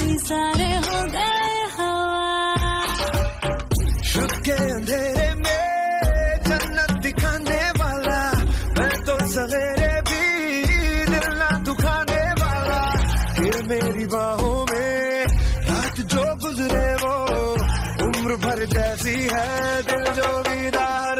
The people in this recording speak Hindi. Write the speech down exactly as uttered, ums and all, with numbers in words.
सारे हो गए हवा। शुभ के अंधेरे में जन्नत दिखाने वाला, मैं तो सवेरे भी दिल ना दुखाने वाला। फिर मेरी बाहों में रात जो गुजरे वो उम्र भर जैसी है, दिल जो विदा